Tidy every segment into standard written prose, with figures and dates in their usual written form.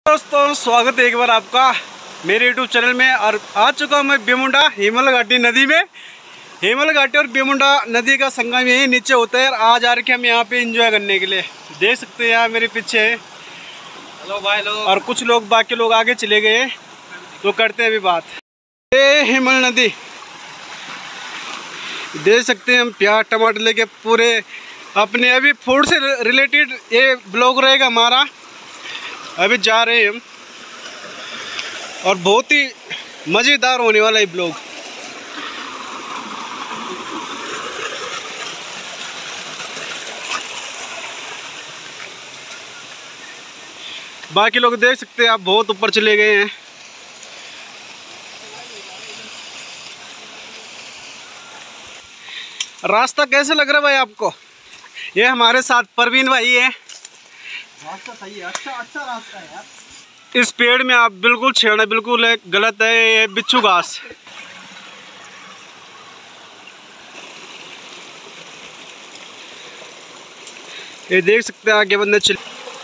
दोस्तों स्वागत है एक बार आपका मेरे यूट्यूब चैनल में। और आ चुका हूँ मैं बेमुंडा हिमल घाटी नदी में। हिमल घाटी और बेमुंडा नदी का संगम यही नीचे होता है। आज आ रखे हम यहाँ पे एंजॉय करने के लिए। देख सकते हैं यहाँ मेरे पीछे है। हेलो भाई लोग। और कुछ लोग बाकी लोग आगे चले गए तो करते हैं अभी बात। ये हिमल नदी देख सकते हैं हम। प्याज टमाटर लेके पूरे अपने अभी फूड से रिलेटेड ये ब्लॉग रहेगा हमारा। अभी जा रहे हैं हम और बहुत ही मज़ेदार होने वाला है ब्लॉग। बाकी लोग देख सकते हैं आप बहुत ऊपर चले गए हैं। रास्ता कैसे लग रहा है भाई आपको? ये हमारे साथ परवीन भाई है। रास्ता सही है, अच्छा रास्ता है यार। इस पेड़ में आप बिल्कुल छेड़ना बिल्कुल है, गलत है। ये बिच्छू घास। ये देख सकते हैं आगे बंदे चले।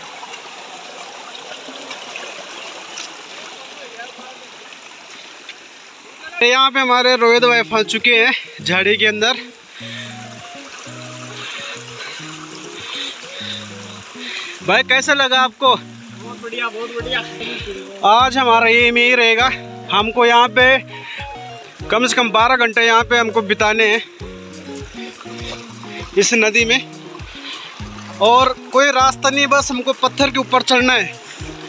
यहाँ पे हमारे रोहित भाई फंस चुके हैं झाड़ी के अंदर। भाई कैसा लगा आपको? बहुत बढ़िया बहुत बढ़िया। आज हमारा ये में ही रहेगा। हमको यहाँ पे कम से कम 12 घंटे यहाँ पे हमको बिताने हैं इस नदी में। और कोई रास्ता नहीं, बस हमको पत्थर के ऊपर चढ़ना है।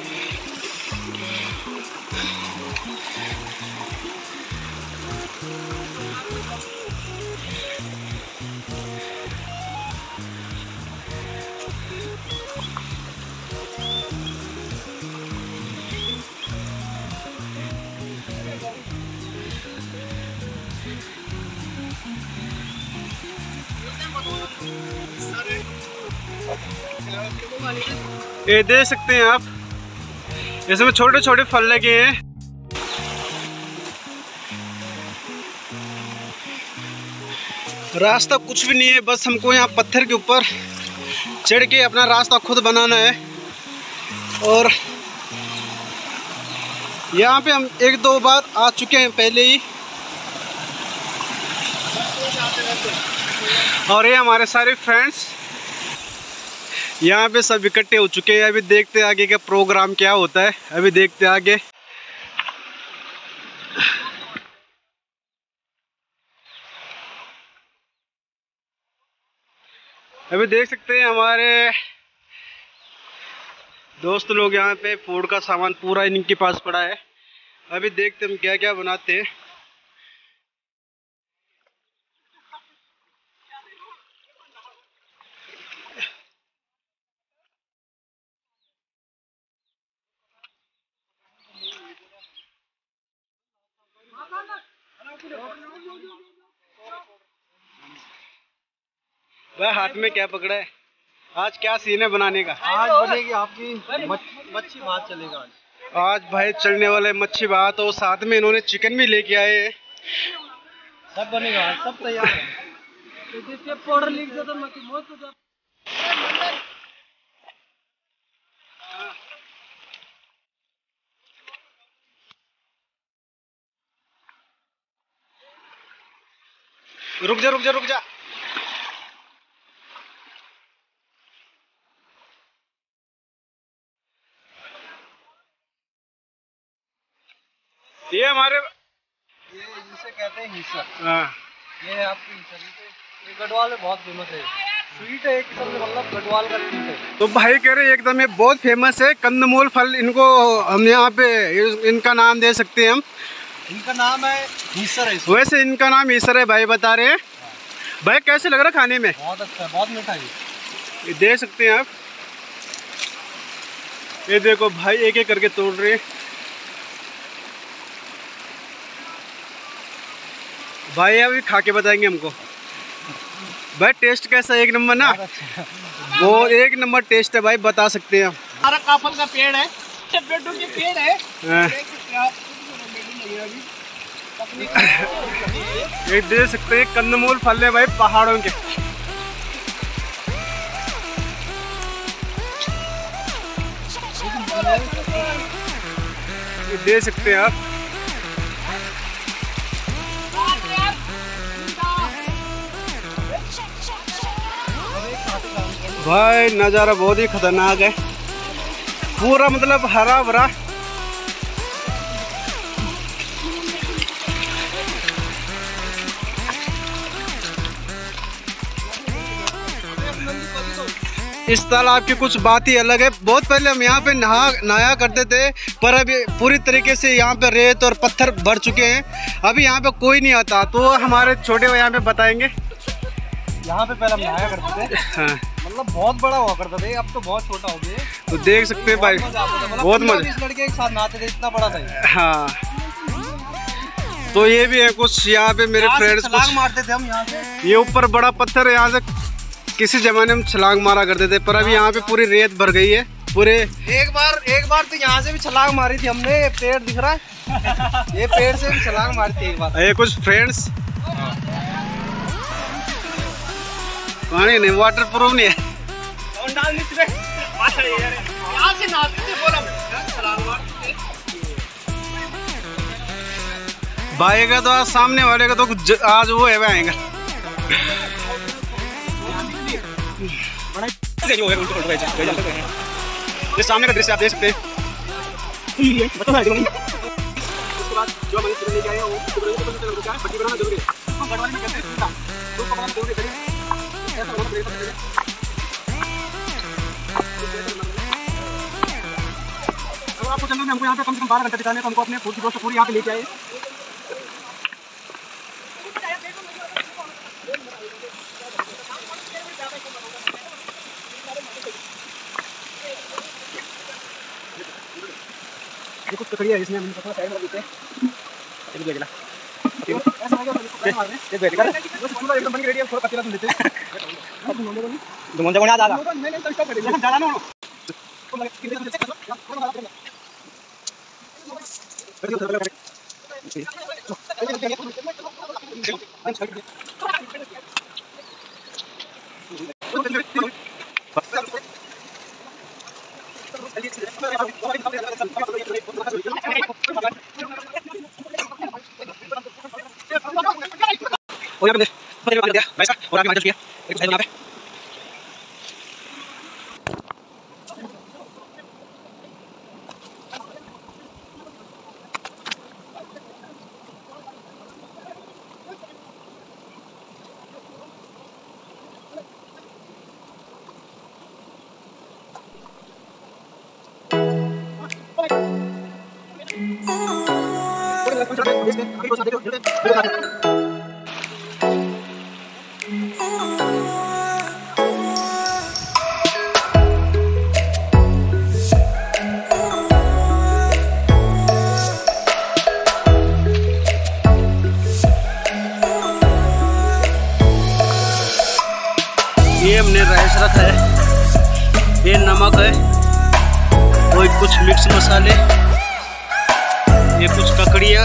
ये देख सकते हैं आप, इसमें छोटे छोटे फल लगे हैं। रास्ता कुछ भी नहीं है, बस हमको यहाँ पत्थर के ऊपर चढ़ के अपना रास्ता खुद बनाना है। और यहाँ पे हम 1-2 बार आ चुके हैं पहले ही। और ये हमारे सारे फ्रेंड्स यहाँ पे सब इकट्ठे हो चुके हैं। अभी देखते हैं आगे का प्रोग्राम क्या होता है। अभी देखते हैं आगे। अभी देख सकते हैं हमारे दोस्त लोग यहाँ पे फूड का सामान पूरा इनके पास पड़ा है। अभी देखते हैं हम क्या क्या बनाते हैं। वह हाथ में क्या पकड़ा है? आज क्या सीन है बनाने का? आज बनेगी आपकी मच्छी भात चलेगा आज भाई चलने वाले मच्छी भात। और साथ में इन्होंने चिकन भी लेके आए हैं। सब बनेगा, सब तैयार है। तो पाउडर लीक जाता मच्छी बहुत हो। रुक जा। ये हमारे जिसे कहते हैं हिस्सा। हाँ, ये है आपकी हिस्सा। ये गढ़वाल में बहुत फेमस है। स्वीट है एक किस्म से, मतलब गढ़वाल का स्वीट है। तो भाई कह रहे एकदम ये बहुत फेमस है। कंदमूल फल इनको हम यहाँ पे इनका नाम दे सकते हैं हम। इनका नाम है हिस्सर है। वैसे इनका नाम हिस्सर है भाई बता रहे हैं। भाई कैसे लग रहा है खाने में? बहुत अच्छा है, बहुत मीठा है। ये देख सकते हैं आप। ये देखो भाई एक एक करके तोड़ रहे हैं। भाई अभी खा के बताएंगे हमको। भाई टेस्ट कैसा? एक नंबर ना? वो एक नंबर टेस्ट है भाई, बता सकते हैं हम। हमारा काफल का पेड़ है, बेडू के पेड़ है। ये देख सकते हैं कंदमूल फल है भाई पहाड़ों के। ये दे सकते हैं आप। भाई नज़ारा बहुत ही खतरनाक है, पूरा मतलब हरा भरा। इस तालाब की कुछ बात ही अलग है। बहुत पहले हम यहाँ पे नहाया करते थे, पर अभी पूरी तरीके से यहाँ पे रेत और पत्थर भर चुके हैं। अभी यहाँ पे कोई नहीं आता, तो हमारे छोटे भाई यहाँ पे बताएंगे। यहाँ पे पहले हम नहाया करते थे, हाँ, मतलब बहुत बड़ा हुआ करता था, अब तो बहुत छोटा हो गया। तो देख सकते हैं भाई, बहुत मजा। 20 लड़के एक साथ नहाते थे, इतना बड़ा था। हाँ, तो ये भी है कुछ यहाँ पे मेरे फ्रेंड्स छलांग मारते थे हम यहाँ से। ये ऊपर बड़ा पत्थर है, यहाँ से किसी जमाने में छलांग मारा करते थे, पर अभी यहाँ पे पूरी रेत भर गई है पूरे। एक बार तो यहाँ से भी छलांग मारी थी हमने, पेड़ दिख रहा है, ये पेड़ से भी छलांग मारी थी एक बार। ये कुछ फ्रेंड्स, पानी नहीं, वाटर प्रूफ नहीं है। भाई का तो आज सामने वाले का तो आज वो है आएगा। ये सामने का दृश्य आप देख सकते हैं। उसके बाद जो हमारे लेके आए वो पट्टी बनाना जरूरी है। गढ़वाली में कहते हैं दो बनाना जरूरी है। अगर आपको जंगल में हमको यहाँ पे कम से कम 12 घंटे बिताने, तो हमको अपने फूड की दोस्त पूरी यहाँ पे लेके आए। ये कुछ ककड़ी है, इसमें हम थोड़ा साइड में देते हैं। ये भी गला ऐसा हो गया, ये बैठ कर बस पूरा एकदम बन के रेडी है। थोड़ा पतीला तुम देते हैं, तुम मुझे बना दादा मैंने तो स्टॉप कर दिया ज्यादा ना हो। तुम लगे कितने से और यहाँ पे दिया भाई साहब, और आगे मार्केट किया एक साइड यहाँ पे। ये हमने राइस रखा है, ये नमक है, कोई कुछ मिक्स मसाले, ये कुछ ककड़ियाँ,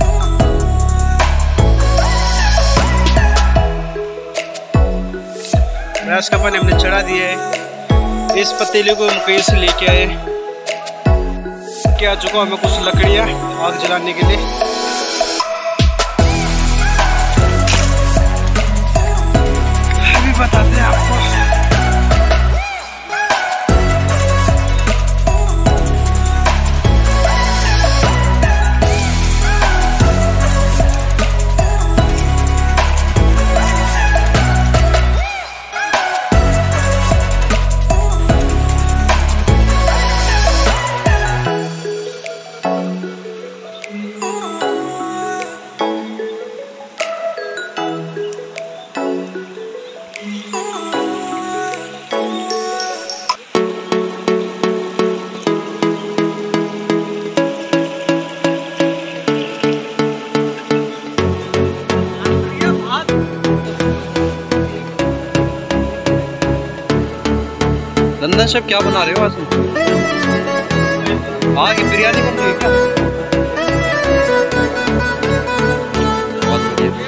राइस का पानी हमने चढ़ा दिया है। इस पतीले को हम कहीं से लेके आए, क्या चुका हमें कुछ लकड़ियाँ आग जलाने के लिए। बताते हैं आपको। नंदन साहब क्या बना रहे हो आज? आगे बिरयानी बन रही है क्या? बहुत बढ़िया।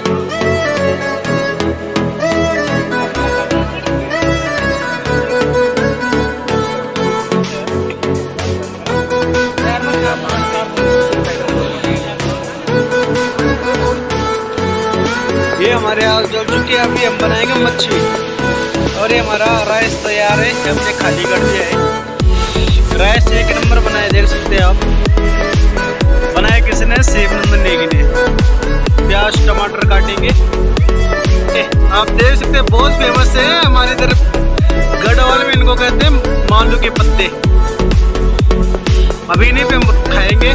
हमारे यहाँ जल चुके हैं। अभी हम बनाएंगे मच्छी और ये हमारा राइस तैयार है, हमने खाली कर दिया है। राइस एक नंबर बनाए, देख सकते हैं आप। बनाया किसने? सेब नंदन नेगी ने। प्याज टमाटर काटेंगे। आप देख सकते हैं बहुत फेमस है हमारे इधर गढ़वाल में, इनको कहते हैं मालू के पत्ते। अभी नहीं पे हम खाएंगे।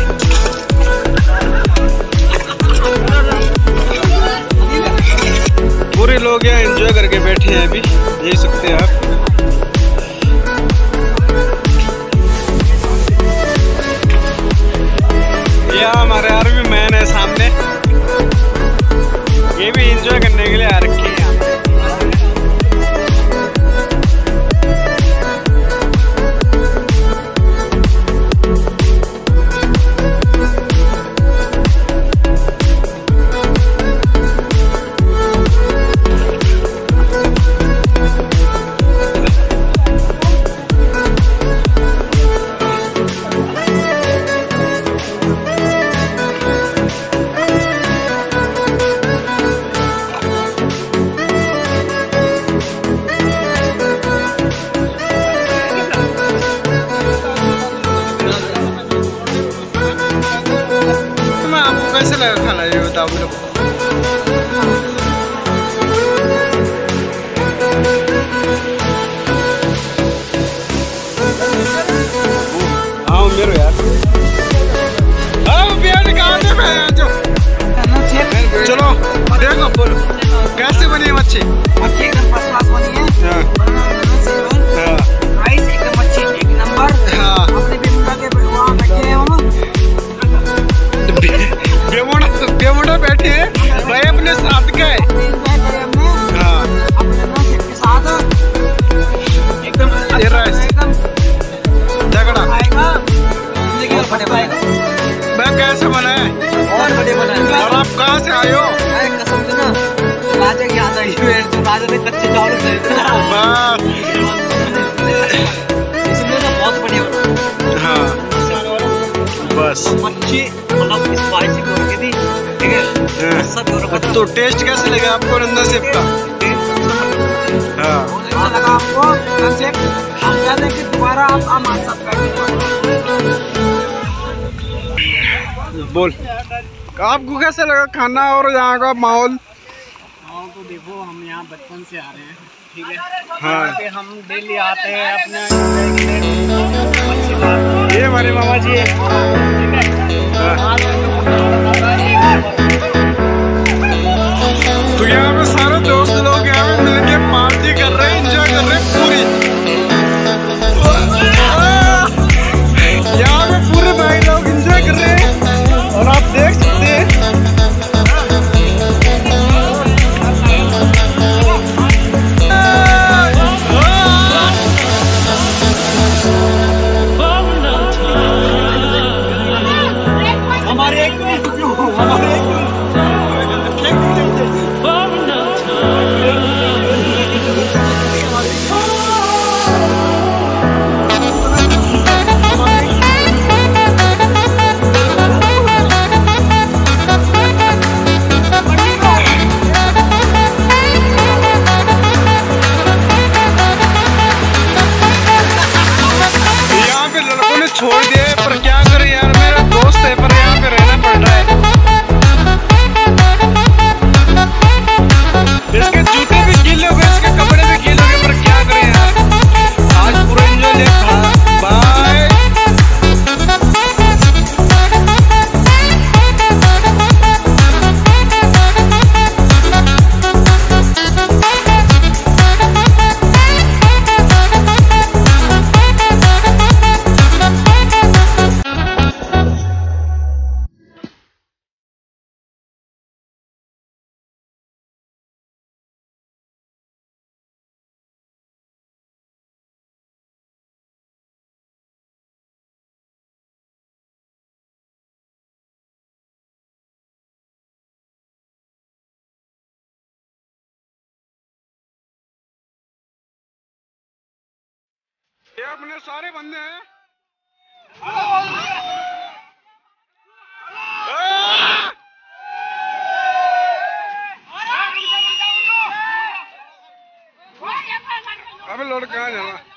पूरे लोग यहाँ एंजॉय करके बैठे हैं अभी, देख सकते हैं आप। यह हमारे आर्मी मैन है सामने, ये भी एंजॉय करने के लिए आ रखे हैं। कैसे लगा खाना, ये बताओ मेरे को। हाँ मेरे यार, चलो देखो, बोलो कैसे बनी है मच्छी? मच्छी एकदम फर्स्ट क्लास बनी है। राइस एकदम मच्छी एक नंबर। अपने बेमुंडा के वहाँ बैठे हैं, बेमुंडा बैठे हैं भाई अपने साथ गए। मैं कैसे बना है और बड़े बनाए। और आप कहाँ से आए हो? कसम से ना राजा की याद आई है, राजा ने कच्चे चावल खाए थे। इसमें ना बहुत बढ़िया बना। हाँ बस मच्छी मतलब स्पाइसी हो रखी थी, ठीक है। सब हो रखा था। तो टेस्ट कैसे लगा आपको नंदा सेब का? हाँ अच्छा लगा आपको? हम चाहते हैं कि दोबारा आप हमारे साथ बैठे। बोल, आपको कैसा लगा खाना और यहाँ का माहौल? हाँ तो देखो, हम यहाँ बचपन से आ रहे हैं, ठीक है। हाँ हम डेली आते हैं अपने। ये हमारे मामा जी है। तो यहाँ पे सारे दोस्त लोग यहाँ पे मिलके पार्टी कर रहे हैं, एंजॉय कर रहे हैं पूरी। यहाँ पे पूरे भाई लोग एंजॉय कर रहे हैं और आप देख सकते हैं। छोड़ दिए पर क्या करें यार, मेरा दोस्त है पर यहाँ पे रहना पड़ रहा है। इसके जूते भी गीले हो गए, इसके कपड़े भी गीले हो गए, पर क्या करें यार। आज पूरा एंजॉय ले। बाय। ये अपने सारे बंदे हैं। अबे लौट कहाँ जाना।